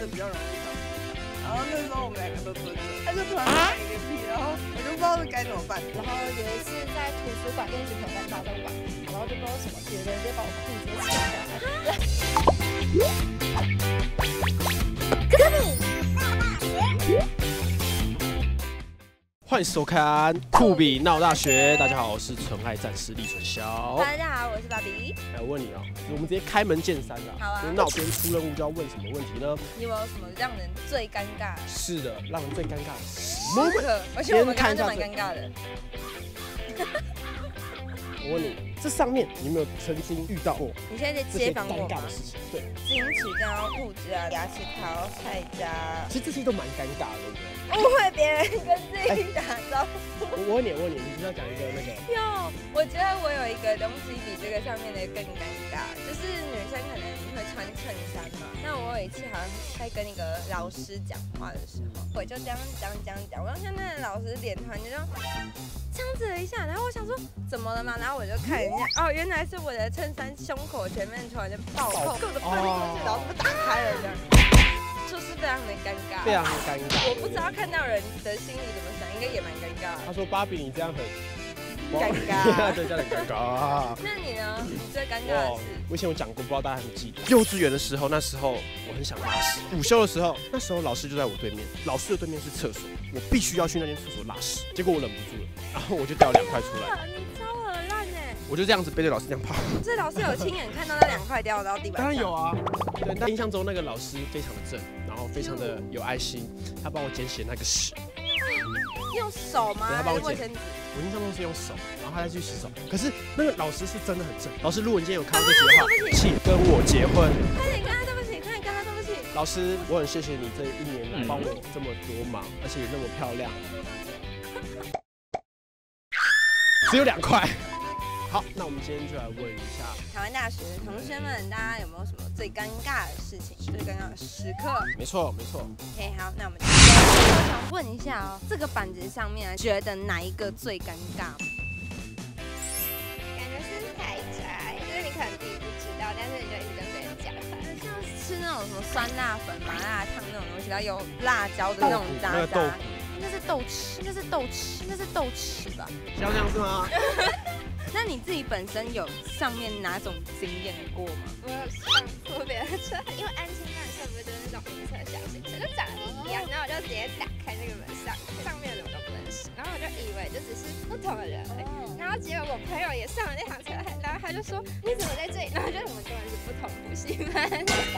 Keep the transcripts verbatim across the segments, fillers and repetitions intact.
的比较容易上去。然后那时候我们两个都蹲着，他就突然放一个屁，然后我就不知道该怎么办。 然后有一次在图书馆跟一群朋友在玩，然后就不知道什么，有人直接把我裤子扯下来。 欢迎收看酷比闹大学，大家好，我是纯爱战士李纯霄。 大家好，我是爸比。 来我问你哦，我们直接开门见山啦。 好啊。 就是闹边出任务就要问什么问题呢？ 你有没有什么让人最尴尬？ 是的，让人最尴尬的时刻，而且我们刚刚就蛮尴尬的。 我问你，这上面你有没有曾经遇到过？ 你现在在街访我吗？ 的事情，对， 金曲膏、物质啊、牙齿膏、菜渣， 其实这些都蛮尴尬的，对不对？ 误会别人跟自己打招呼。 我我问你，我问你，你是要讲一个那个？ 有，我觉得我有一个东西比这个上面的更尴尬，就是女生可能会穿衬衫嘛。那我有一次好像在跟一个老师讲话的时候，我就这样讲讲讲，我看那个老师脸突然就这样子了一下，然后我想说怎么了嘛，然后我就看一下，哦，原来是我的衬衫胸口前面突然间爆扣，扣的翻过去，然后就打开了这样。就是非常的尴尬， 非常的尴尬。 我不知道看到人的心里怎么想，应该也蛮尴尬。 他说：“芭比，你这样很尴尬， 对，这样很尴尬。” 那你呢？你最尴尬的是？ 我以前有讲过，不知道大家还记得。幼稚园的时候，那时候我很想拉屎。午休的时候，那时候老师就在我对面，老师的对面是厕所，我必须要去那间厕所拉屎。结果我忍不住了，然后我就掉两块出来。 你超恶烂哎！ 我就这样子背着老师这样跑。 所以老师有亲眼看到那两块掉到地板上？ 当然有啊。对，但印象中那个老师非常的正，然后非常的有爱心，他帮我捡起那个屎。 用手吗？ 对，他帮我捡。 我印象中是用手，然后他再去洗手。可是那个老师是真的很正。老师，如果你今天有看到这集的话，请跟我结婚。 快点跟他对不起，快点跟他对不起。 老师，我很谢谢你这一年来帮我这么多忙，而且也那么漂亮。只有两块。好，那我们今天就来问一下台湾大学的同学们，大家有没有什么最尴尬的事情、最尴尬的时刻？ 没错，没错。 OK， 好，那我们我想问一下哦，这个板子上面觉得哪一个最尴尬？ 感觉是太宅，就是你可能自己不知道，但是你就一直跟别人讲。 像吃那种什么酸辣粉、麻辣烫那种东西，然后有辣椒的那种渣渣。应该是豆豉，应该是豆豉，应该是豆豉吧？ 像这样是吗？ 那你自己本身有上面哪种经验过吗？ 我有上过别人的车，因为安亲班的车不是就是那种银色小型车，就长得一样，然后我就直接打开那个门上，上面的我都不认识，然后我就以为就只是不同的人而已，然后结果我朋友也上了那趟车，然后他就说你怎么在这里？然后就我们根本是不同补习班。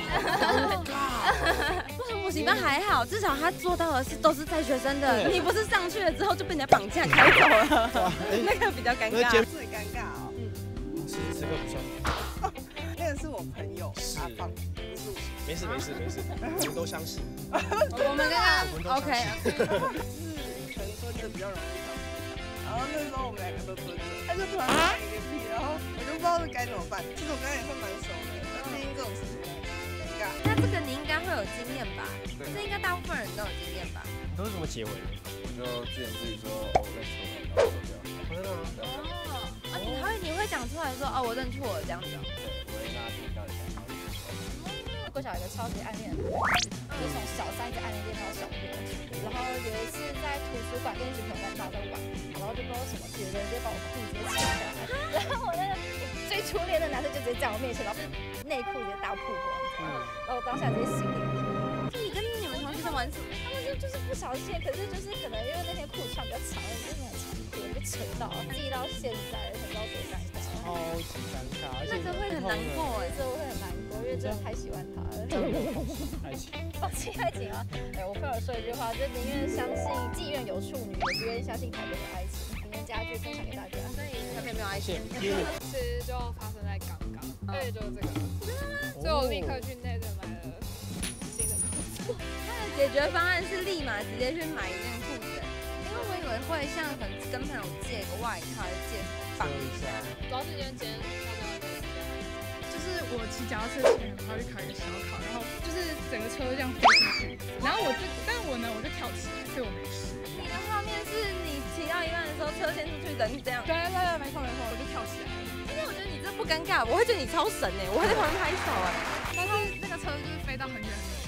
不同补习班还好，至少他做到的是都是在学生的，你不是上去了之后就被人家绑架开走了，那个比较尴尬。 最尴尬哦， 嗯，是这个不算。 那个是我朋友阿芳，不是我。 没事没事没事，我们都相信。 我们刚刚 OK， 是可能说这比较容易上去。然后那时候我们两个都蹲着，他就突然放一个屁，然后我就不知道该怎么办。其实我刚刚也算蛮熟的，但是因为这种事情尴尬。 那这个你应该会有经验吧？这应该大部分人都有经验吧？ 都是怎么结尾的？ 我就自言自语说哦，我认错了，然后走掉。 真的吗？ 哦，啊，你会你会讲出来说哦，我认错了这样子。 对，我会让他听到一下。 国小有一个超级暗恋的同学，就从小三一直暗恋到小六，然后有一次在图书馆跟一群朋友在在玩，然后就不知道什么，有人直接把我裤子扯下来，然后我那个最初恋的男生就直接在我面前，然后内裤直接大曝光，然后我当下直接心里，你跟你们同学在玩什么？他们就就是不小心，可是就是可能因为那天裤穿比较长，真的很长裤就扯到，记到现在，很到多尴尬。 超级尴尬，而且那个会很难过哎， 这我会很难过，因为真的太喜欢他了。 爱情， 放弃爱情啊！哎，我朋友说一句话，就宁愿相信妓院有处女，也不愿意相信台北有爱情。今天家具分享给大家。 所以台北没有爱情。 其实就发生在刚刚，而且就是这个，真的吗？所以我立刻去内地买了新的裤子。 他的解决方案是立马直接去买一件裤子，因为我以为会像很跟朋友借个外套，借绑一下。 主要是因为今天要在外面。 就是我骑脚踏车前，然后去考一个小考，然后就是整个车这样飞出去，然后我就，但我呢我就跳起来，所以我没事。 你的画面是你骑到一半的时候，车先出去，人这样。 对对对，没错没错，我就跳起来。 今天我觉得你这不尴尬，我会觉得你超神哎，我会在旁边拍手哎。 但是那个车就是飞到很远很远的地方。 我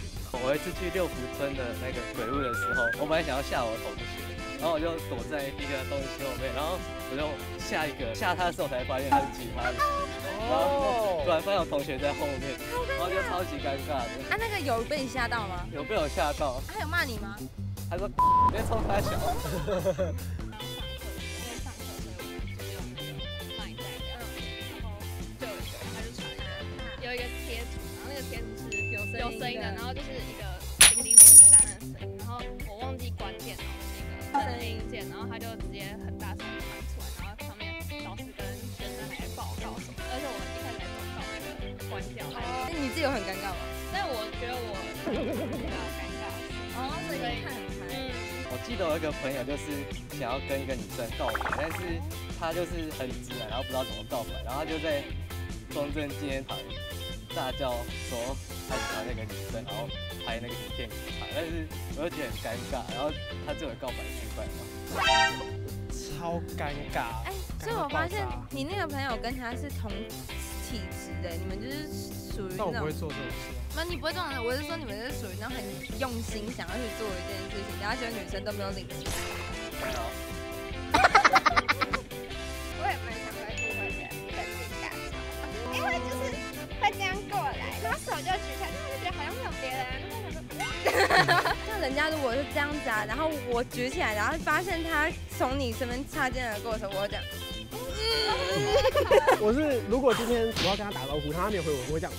我有一次去六福村的那个鬼屋的时候，我本来想要吓我同学，然后我就躲在一个东西后面，然后我就吓一个，吓他的时候才发现他是其他人，然后突然发现我同学在后面，然后就超级尴尬的。 啊，那个有被你吓到吗？ 有被我吓到。 他有骂你吗？ 他说别冲他小。 有一个贴图，然后那个贴图是有有声音的，然后就是一个叮叮叮很大声的声音，然后我忘记关电脑的那个声音键，然后他就直接很大声的传出来，然后上面老师跟学生还报告什么，而且我一开始还找不到那个关掉。 哦，你自己有很尴尬吗？ 但我觉得我比较尴尬。 哦，所以你看很开。 嗯。 我记得我有一个朋友就是想要跟一个女生告白，但是他就是很直男，然后不知道怎么告白，然后他就在中正纪念堂大叫说他喜欢那个女生，然后拍那个影片给他，但是我就觉得很尴尬，然后他最后告白失败嘛， 超尴尬。 哎，所以我发现你那个朋友跟他是同体质的，你们就是属于那种。 但我不会做这种事。 那你不会这种人，我是说你们是属于那种很用心想要去做一件事情，然后结果女生都没有领情。 没有。 我也蛮常在误会别人跟自己大吵，因为就是会这样过来，然后手就举起来，但是就觉得好像没有别人，然后想说， 那人家如果是这样子啊，然后我举起来，然后发现他从你身边擦肩而过的时候，我会讲。 我是如果今天我要跟他打招呼，他没有回我，我会这样。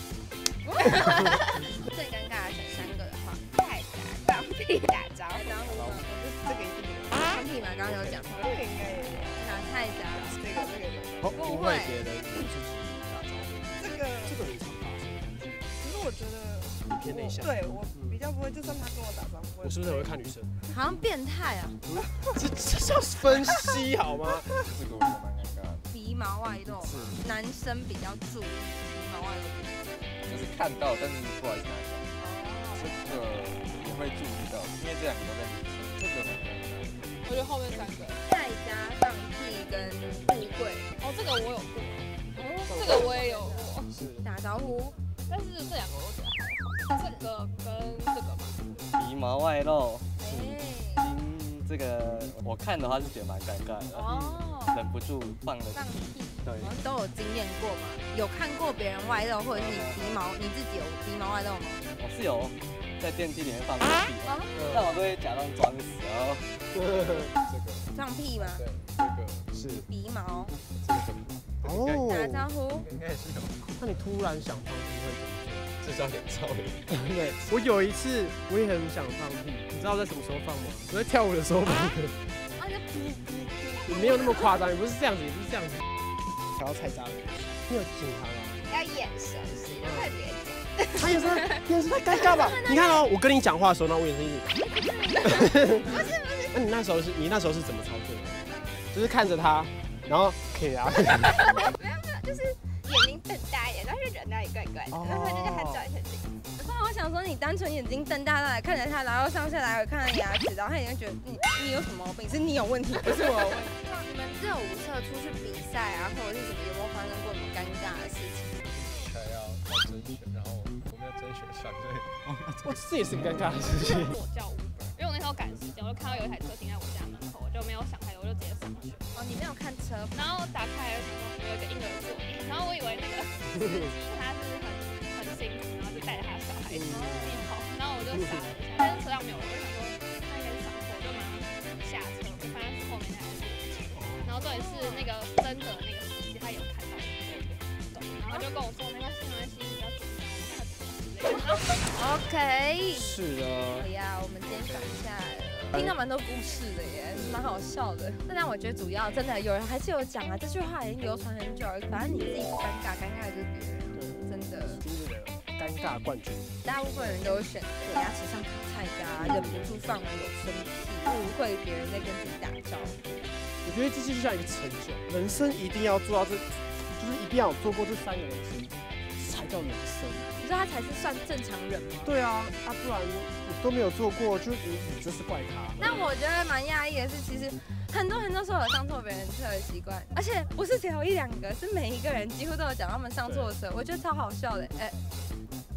最尴尬的前三个的话， 太假，放屁打招呼， 打招呼吗？ 这个一定有， 放屁嘛，刚刚有讲。 这个应该也有， 哪太假了？ 这个这个有。 好，误会别人与自己打招呼， 这个这个很常发生。 可是我觉得你偏内向。 对我比较不会，就算他跟我打招呼， 我是不是很会看女生？ 好像变态啊！ 这这是要分析好吗？ 这个我觉得蛮尴尬的。 鼻毛外露，男生比较注意鼻毛外露。 就是看到，但是不好意思拿下。这个也会注意到，因为这两个都在女生，这个蛮尴尬的。 我觉得后面三个。 在家放屁跟富贵。 哦，这个我有过。哦，这个我也有过。 打招呼， 但是这两个我觉得还好。这个跟这个吧。 鼻毛外露， 哎， 嗯，这个我看的话是觉得蛮尴尬的， 哦， 忍不住放了放屁， 对， 我们都有经验过嘛？有看过别人外露，或者是你鼻毛，你自己有鼻毛外露吗？ 我是有在电梯里面放过屁，但我都会假装装死，然后这个放屁吗？ 对，这个是鼻毛， 这个哦， 打招呼， 应该也是有。 那你突然想放屁会怎么做？ 至少脸超脸。 对，我有一次我也很想放屁，你知道在什么时候放吗？我在跳舞的时候放的。 啊，就噗噗噗， 也没有那么夸张，也不是这样子，也不是这样子。想要菜渣了，你有警察吗？ 要眼神是，快别讲。 他眼神，眼神太尴尬吧？你看哦，我跟你讲话的时候，那我眼神一直。不是不是。那你那时候是，你那时候是怎么操作的？就是看着他，然后可以啊。 没有没有，就是眼睛瞪大一点，然后就人那里怪怪的，然后就叫他转一圈不然我想说，你单纯眼睛瞪大大的看着他，然后上下来回看他牙齿，然后他已经觉得你你有什么毛病？是你有问题，不是我有问题。你们热舞社出去比赛啊，或者是什么，有没有发生过什么尴尬的事情？ 还要要甄选，然后我没有甄选上，所以哇，这也是个尴尬的事情。 我叫 Uber，因为我那时候赶时间，我就看到有一台车停在我家门口，我就没有想太多，我就直接上去。 哦，你没有看车， 然后打开来有一个婴儿座椅，然后我以为那个司机他是很很辛苦，然后就带着他的小孩子自己跑，然后我就傻了一下，但是车上没有人，我就想说他应该是上错，我就马上下车，我就发现是后面那台是我车，然后重点是那个真的那个司机他有看到我这个，然后就跟我说没关系没关系，不要紧张，我看得出之类的。然后 OK， 是的。 好呀，我们今天讲下来了。听到蛮多故事的耶，蛮好笑的。但但我觉得主要真的有人还是有讲啊，这句话已经流传很久了。反正你自己不尴尬，尴尬的就是别人。真的。 今日的尴尬冠军， 大部分人都选择牙齿上卡菜渣，忍不住放了有声屁，误会别人在跟自己打招呼。 我觉得这就像一个成就，人生一定要做到这，就是一定要有做过这三个人生，才叫人生。 你知道他才是算正常人吗？ 对啊，啊不然你都没有做过，就你你就是怪咖。 但我觉得蛮讶异的是，其实很多人都说有上错别人车的习惯，而且不是只有一两个，是每一个人几乎都有讲他们上错车，我觉得超好笑的。哎、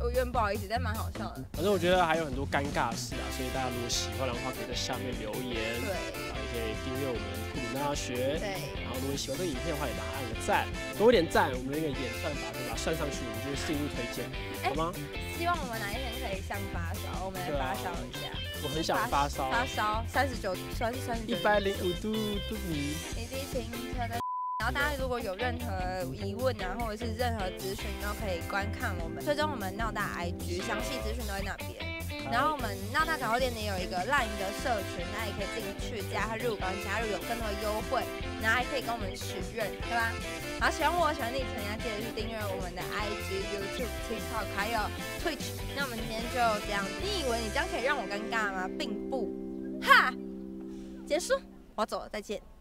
我有点不好意思，但蛮好笑的。 反正我觉得还有很多尴尬的事啊，所以大家如果喜欢的话，可以在下面留言。 对， 然后也可以订阅我们酷鲁大学。 对。 然后如果喜欢这个影片的话，也帮它按个赞，多一点赞，我们那个演算法对吧？算上去，我们就会进入推荐，好吗？ 希望我们哪一天可以上发烧，我们来发烧一下。 我很想发烧。 发烧三十九，三三十九。 一百零五度度米。 以及停车的。然后大家如果有任何疑问啊，或者是任何资讯，都可以观看我们，追踪我们闹大 I G， 详细资讯都在那边。然后我们闹大杂货店也有一个 LINE 的社群，大家也可以进去加入，然后加入有更多的优惠，然后还可以跟我们许愿，对吧？好，喜欢我喜欢你，请大家记得去订阅我们的 I G、YouTube、TikTok 还有 Twitch。那我们今天就这样，你以为你这样可以让我尴尬吗？并不，哈，结束，我要走了，再见。